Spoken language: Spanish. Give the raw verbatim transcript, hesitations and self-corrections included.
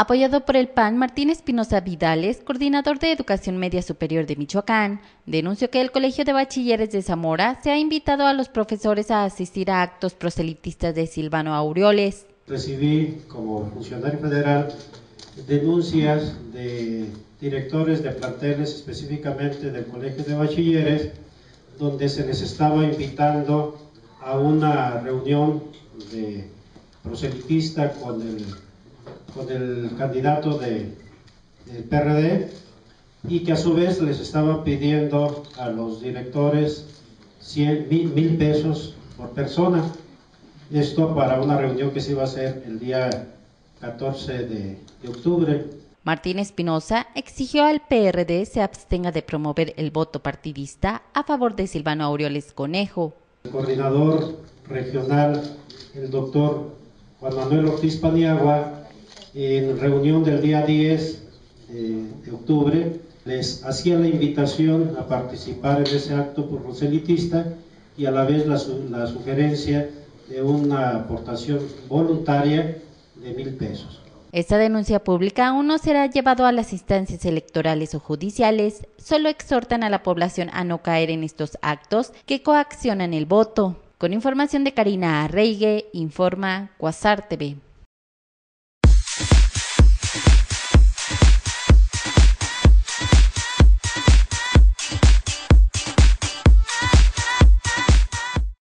Apoyado por el P A N, Martín Espinosa Vidales, coordinador de Educación Media Superior de Michoacán, denunció que el Colegio de Bachilleres de Zamora se ha invitado a los profesores a asistir a actos proselitistas de Silvano Aureoles. Recibí como funcionario federal denuncias de directores de planteles, específicamente del Colegio de Bachilleres, donde se les estaba invitando a una reunión de proselitista con el con el candidato de, del P R D, y que a su vez les estaba pidiendo a los directores cien, mil, mil pesos por persona. Esto para una reunión que se iba a hacer el día catorce de, de octubre. Martín Espinosa exigió al P R D se abstenga de promover el voto partidista a favor de Silvano Aureoles Conejo. El coordinador regional, el doctor Juan Manuel Ortiz Paniagua, en reunión del día diez de octubre, les hacía la invitación a participar en ese acto proselitista y a la vez la, la sugerencia de una aportación voluntaria de mil pesos. Esta denuncia pública aún no será llevado a las instancias electorales o judiciales, solo exhortan a la población a no caer en estos actos que coaccionan el voto. Con información de Karina Arreigue, informa Cuasar T V.